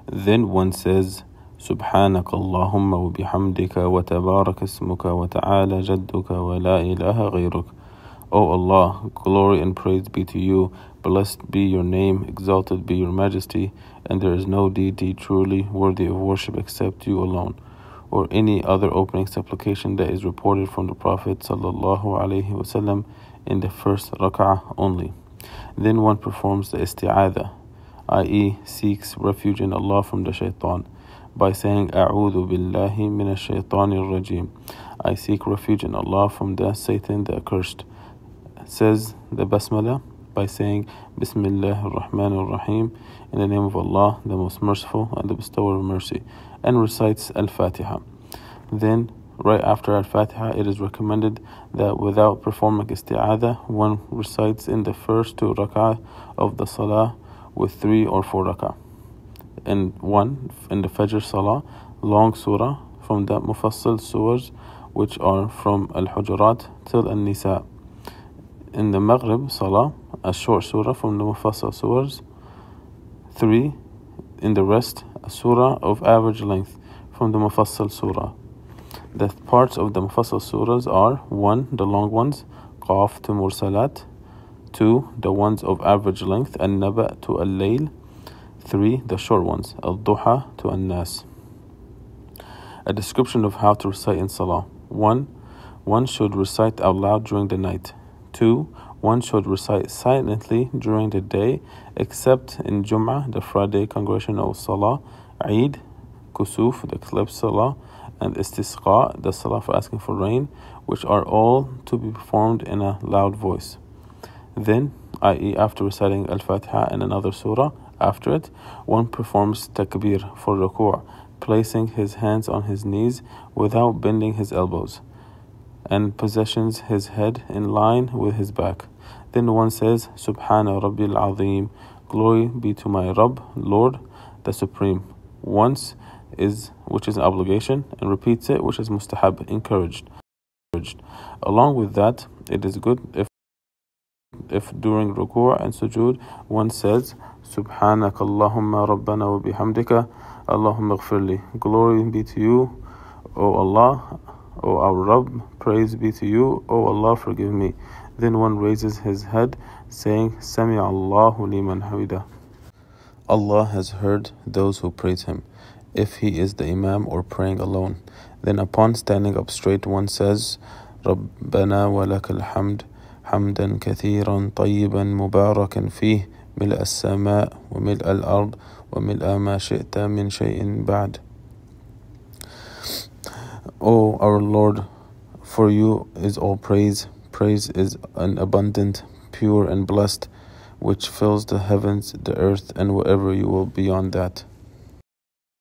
Then one says, سبحانك اللهم وبحمدك وتبارك اسمك وتعالى جدك ولا إله غيرك. O Allah, glory and praise be to you, blessed be your name, exalted be your majesty, and there is no deity truly worthy of worship except you alone, or any other opening supplication that is reported from the Prophet ﷺ in the first rak'ah only. Then one performs the isti'adha, i.e. seeks refuge in Allah from the shaitan, by saying أعوذ بالله من الشيطان الرجيم. I seek refuge in Allah from the Satan the accursed. Says the Basmala by saying Bismillah ar-Rahman ar-Rahim, in the name of Allah, the most merciful and the bestower of mercy, and recites Al-Fatiha. Then, right after Al-Fatiha, it is recommended that without performing isti'adha, one recites in the first 2 rak'ah of the salah with 3 or 4 rak'ah. And one, in the Fajr salah, long surah from the Mufassal surahs, which are from Al-Hujurat till An-Nisa. In the Maghrib salah, a short surah from the Mufassal surahs, 3. In the rest, a surah of average length from the Mufassal surah. The parts of the Mufassal surahs are 1. The long ones, Qaf to Mursalat. 2. The ones of average length, An-Naba to Al-Layl. 3. The short ones, Al-Duha to An-Nas. A description of how to recite in Salah. 1. One should recite out loud during the night. 2. One should recite silently during the day, except in Jum'ah, the Friday congregational Salah, Eid, Kusuf, the eclipse Salah, and Istisqa, the Salah for asking for rain, which are all to be performed in a loud voice. Then, i.e. after reciting Al-Fatiha and another surah, after it, one performs takbir for ruku', placing his hands on his knees without bending his elbows, and positions his head in line with his back. Then one says, Subhana Rabbil Azim, glory be to my Rabb, Lord, the Supreme, once which is an obligation, and repeats it, which is mustahab, encouraged. Along with that, it is good if during ruku' and sujood one says, Subhanaka Allahumma Rabbana wa bihamdika, Allahumma ghfirli, glory be to you, O Allah, O our Rabb, praise be to you, O Allah, forgive me. Then one raises his head, saying, Sami Allahu liman hamida. Allah has heard those who praise Him, if he is the Imam or praying alone. Then upon standing up straight, one says, Rabbana wa lakal hamd, hamdan kathiran tayyiban mubarakan fih, mil'a as-sama' wa mil'a al-ard wa mil'a ma shi'ta min shay'in ba'd. O our Lord, for you is all praise. Praise is an abundant, pure and blessed, which fills the heavens, the earth, and whatever you will beyond that.